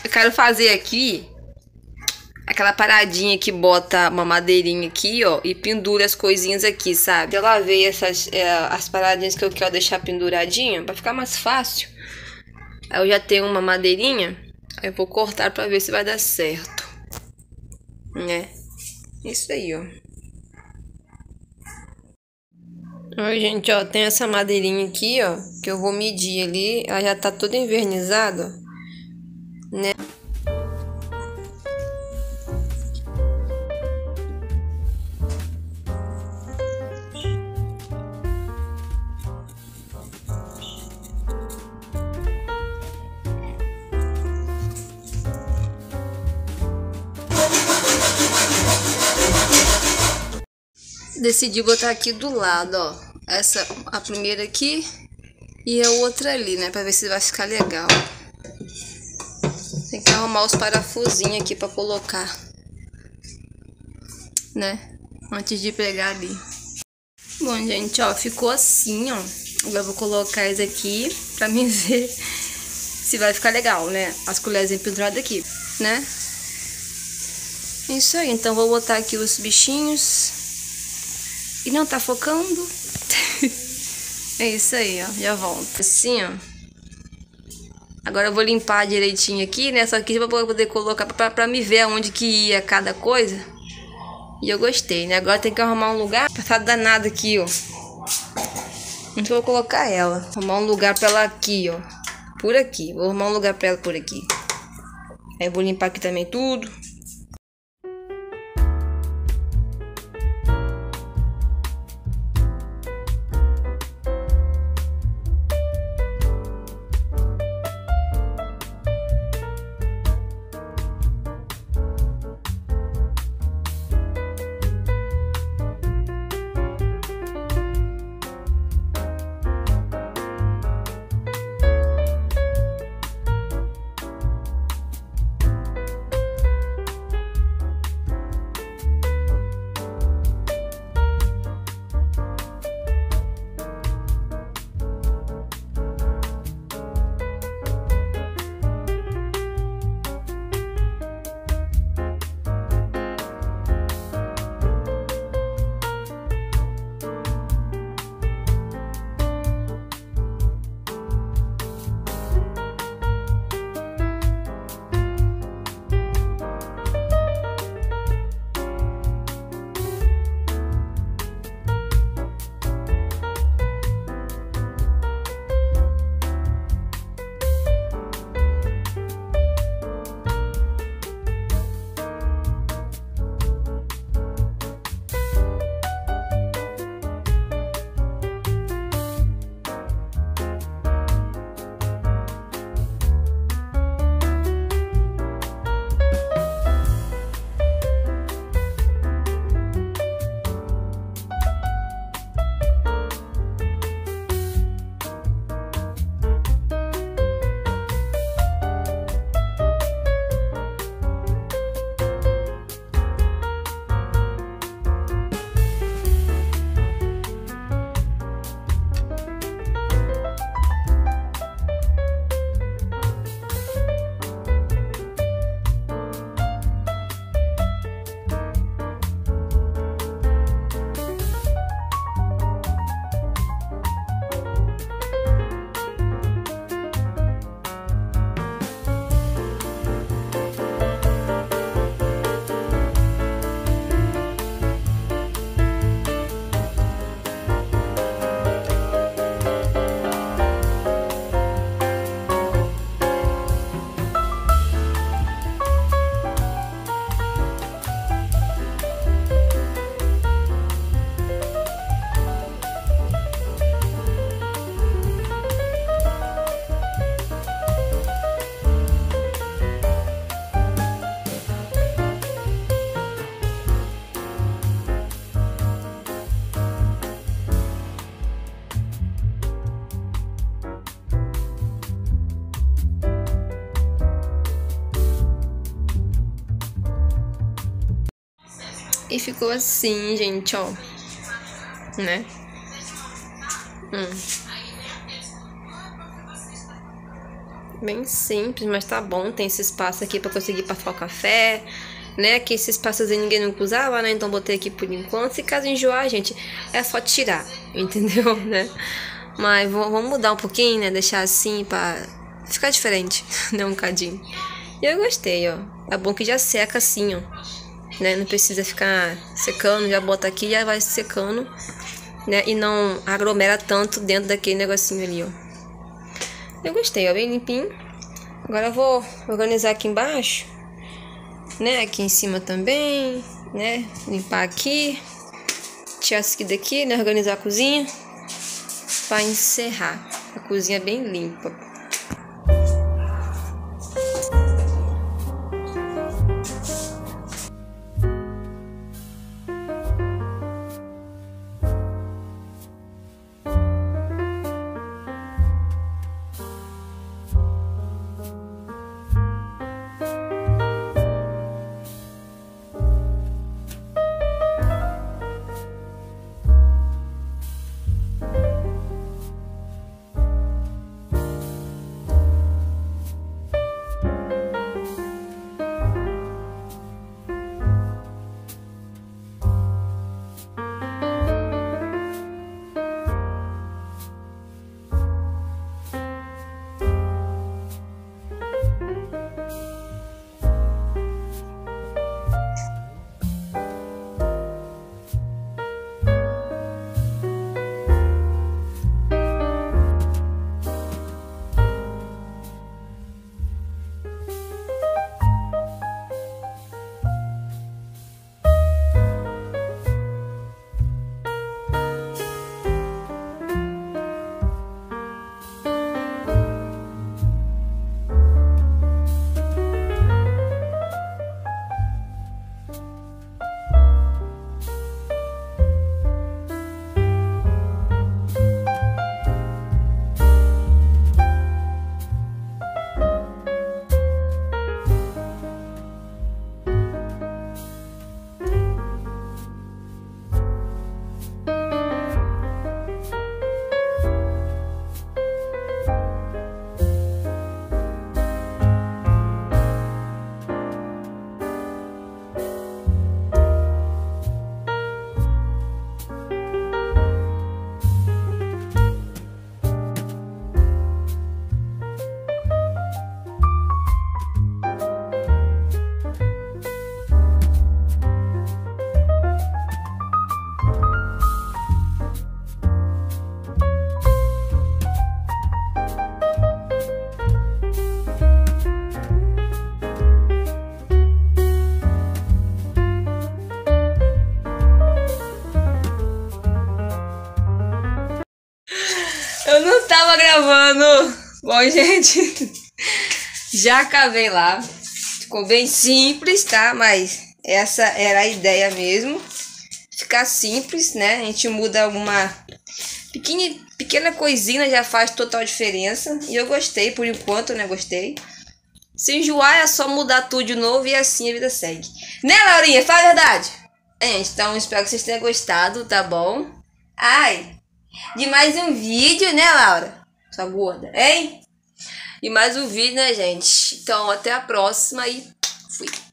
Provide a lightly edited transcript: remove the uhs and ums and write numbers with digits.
Eu quero fazer aqui aquela paradinha que bota uma madeirinha aqui, ó, e pendura as coisinhas aqui, sabe? Eu lavei as paradinhas que eu quero deixar penduradinha pra ficar mais fácil. Aí eu já tenho uma madeirinha, aí eu vou cortar pra ver se vai dar certo, né? Isso aí, ó. Ó, gente, ó, tem essa madeirinha aqui, ó, que eu vou medir ali. Ela já tá toda envernizada, ó, né? Decidi botar aqui do lado, ó. Essa, a primeira aqui e a outra ali, né? Pra ver se vai ficar legal. Tem que arrumar os parafusinhos aqui pra colocar, né? Antes de pegar ali. Bom, gente, ó, ficou assim, ó. Agora eu vou colocar isso aqui pra mim ver se vai ficar legal, né? As colherzinhas penduradas aqui, né? Isso aí, então vou botar aqui os bichinhos. E não tá focando. É isso aí, ó. Já volto. Assim, ó. Agora eu vou limpar direitinho aqui, né? Só que pra poder colocar pra me ver aonde que ia cada coisa. E eu gostei, né? Agora tem que arrumar um lugar. Passada danada aqui, ó. Onde eu vou colocar ela? Arrumar um lugar pra ela aqui, ó. Por aqui. Vou arrumar um lugar pra ela por aqui. Aí eu vou limpar aqui também tudo. E ficou assim, gente, ó. Né? Bem simples, mas tá bom. Tem esse espaço aqui pra conseguir passar o café, né? Que esse espaçozinho ninguém nunca usava, né? Então botei aqui por enquanto. Se caso enjoar, gente, é só tirar, entendeu, né? Mas vamos mudar um pouquinho, né? Deixar assim pra ficar diferente, né? Um cadinho. E eu gostei, ó. É bom que já seca assim, ó, né? Não precisa ficar secando, já bota aqui e já vai secando, né? E não aglomera tanto dentro daquele negocinho ali, ó. Eu gostei, ó, bem limpinho. Agora eu vou organizar aqui embaixo, né? Aqui em cima também, né? Limpar aqui, tirar isso aqui daqui, né? Organizar a cozinha para encerrar. A cozinha bem limpa. Eu não tava gravando. Bom, gente, já acabei lá. Ficou bem simples, tá? Mas essa era a ideia mesmo. Ficar simples, né? A gente muda alguma pequena coisinha, já faz total diferença. E eu gostei, por enquanto, né? Gostei. Se enjoar, é só mudar tudo de novo e assim a vida segue. Né, Laurinha? Fala a verdade. Então, espero que vocês tenham gostado, tá bom? Ai, de mais um vídeo, né, Laura? Sua gorda, hein? E mais um vídeo, né, gente? Então, até a próxima e fui.